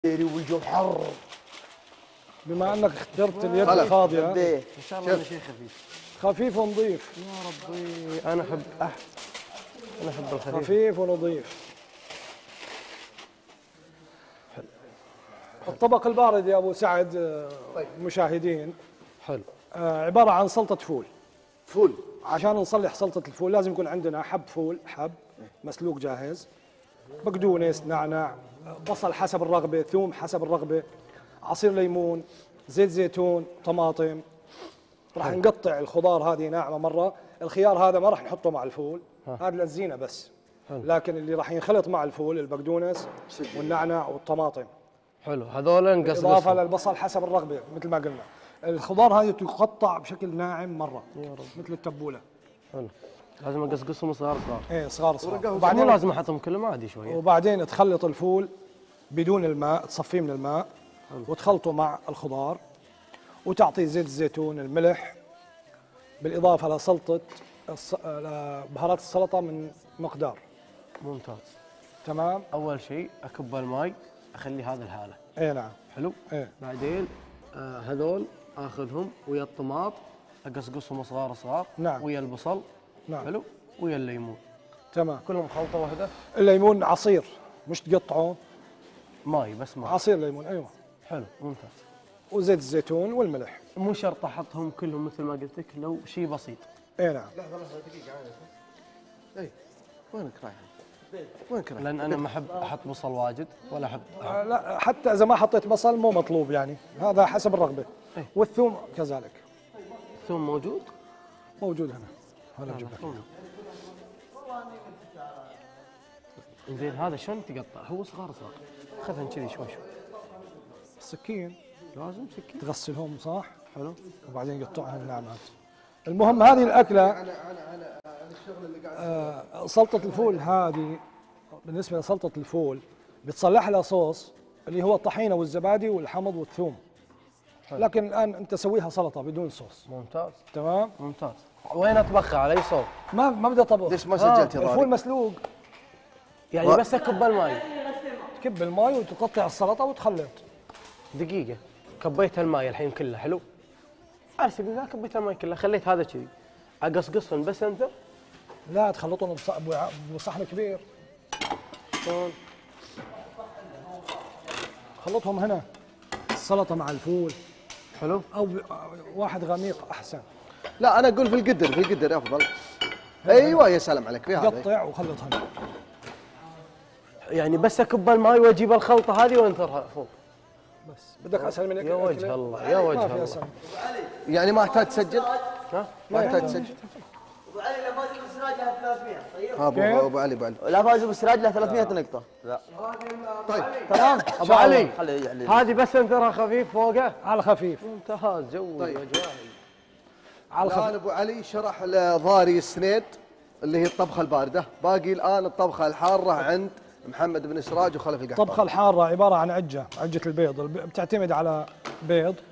والجو حر. بما انك اخترت اليد الفاضيه ان شاء الله انا شيء خفيف خفيف ونظيف. يا ربي انا احب الخفيف. خفيف ونظيف. الطبق البارد يا ابو سعد المشاهدين حلو. عباره عن سلطه فول. فول. عشان نصلح سلطه الفول لازم يكون عندنا حب فول، حب مسلوق جاهز، بقدونس، نعناع، بصل حسب الرغبه، ثوم حسب الرغبه، عصير ليمون، زيت زيتون، طماطم. راح نقطع الخضار هذه ناعمه مره. الخيار هذا ما راح نحطه مع الفول، هذا للزينه بس. لكن اللي راح ينخلط مع الفول البقدونس والنعناع والطماطم. حلو. هذول نقص اضافه للبصل حسب الرغبه مثل ما قلنا. الخضار هذه تقطع بشكل ناعم مره مثل التبوله. حلو. لازم اقصقصهم صغار صغار. ايه صغار صغار. وبعدين لازم احطهم كلهم عادي شويه. وبعدين تخلط الفول بدون الماء، تصفيه من الماء وتخلطه مع الخضار وتعطيه زيت الزيتون، الملح، بالاضافه لسلطه بهارات السلطه من مقدار. ممتاز. تمام. اول شيء اكب الماء اخلي هذا الحاله. اي نعم. حلو. بعدين هذول اخذهم ويا الطماط اقصقصهم صغار صغار. نعم. ويا البصل. نعم. حلو. ويا الليمون. تمام. كلهم خلطه واحده. الليمون عصير مش تقطعه. ماي بس ماي. عصير ليمون. ايوه. حلو. ممتاز. وزيت الزيتون والملح. مو شرط احطهم كلهم مثل ما قلت لك، لو شيء بسيط. اي نعم. لحظه دقيقه عادي. اي وينك رايح؟ وينك رايح؟ لان انا ما احب احط بصل واجد ولا احب لا حتى اذا ما حطيت بصل مو مطلوب يعني، هذا حسب الرغبه. والثوم كذلك. الثوم موجود؟ موجود هنا. هذا نجيب لك. زين هذا شلون تقطع؟ هو صغار صغار. خذهم كذي شوي شوي. السكين لازم سكين. تغسلهم صح؟ حلو. وبعدين يقطعهم ناعمات. المهم هذه الاكله انا الشغل اللي قاعد سلطه الفول هذه بالنسبه لسلطه الفول بتصلح لها صوص اللي هو الطحينه والزبادي والحمض والثوم. لكن الان انت سويها سلطه بدون صوص. ممتاز. تمام. ممتاز. وين اطبخها على اي صوب؟ ما بدي اطبخ. ليش ما سجلت يا الفول ضاري؟ مسلوق. يعني بس اكب الماي. تكب الماي وتقطع السلطه وتخلط. دقيقة. كبيت الماي الحين كله. حلو. على سبيل المثال كبيت الماي كله، خليت هذا كذي. اقصقصهم بس انت؟ لا تخلطهم بصحن كبير. شلون؟ خلطهم هنا السلطه مع الفول. حلو. او واحد غميق احسن. لا انا اقول في القدر افضل. ايوه يا سلام عليك في هذا. قطع وخلط هنا. يعني بس اكب الماي واجيب الخلطة هذه وانثرها فوق. بس بدك اسهل من هيك؟ يا وجه الله يا وجه الله. يعني ما احتاج تسجل؟ ها؟ ما احتاج تسجل. ابو علي لا فاز بالسراج له 300. طيب. ابو علي لا فاز بالسراج له 300 نقطة. لا. طيب تمام. ابو علي هذه بس انثرها خفيف فوقه؟ على خفيف. ممتاز. جو طيب. اجواء. على الان خفيف. ابو علي شرح لضاري السنيد اللي هي الطبخه البارده، باقي الان الطبخه الحاره عند محمد بن سراج وخلف القحطاني. الطبخه الحاره عباره عن عجه البيض، بتعتمد على بيض